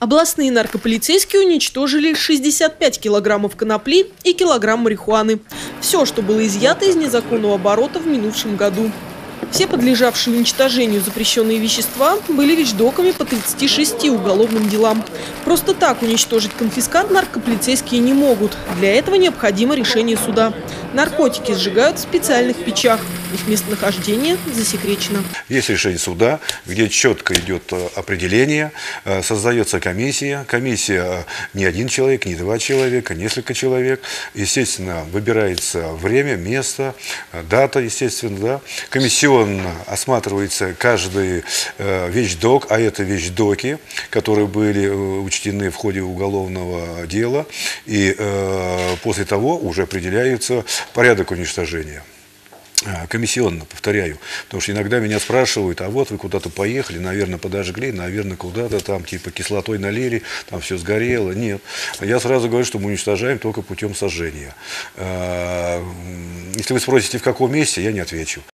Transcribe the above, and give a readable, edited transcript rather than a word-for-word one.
Областные наркополицейские уничтожили 65 килограммов конопли и килограмм марихуаны. Все, что было изъято из незаконного оборота в минувшем году. Все подлежавшие уничтожению запрещенные вещества были вещдоками по 36 уголовным делам. Просто так уничтожить конфискат наркополицейские не могут. Для этого необходимо решение суда. Наркотики сжигают в специальных печах. Их местонахождение засекречено. Есть решение суда, где четко идет определение, создается комиссия. Комиссия не один человек, не два человека, несколько человек. Естественно, выбирается время, место, дата, естественно. Да. Комиссионно осматривается каждый вещдок, а это вещдоки, которые были учтены в ходе уголовного дела. И после того уже определяется порядок уничтожения. Комиссионно, повторяю, потому что иногда меня спрашивают, а вот вы куда-то поехали, наверное, подожгли, наверное, куда-то там типа кислотой налили, там все сгорело. Нет. Я сразу говорю, что мы уничтожаем только путем сожжения. Если вы спросите, в каком месте, я не отвечу.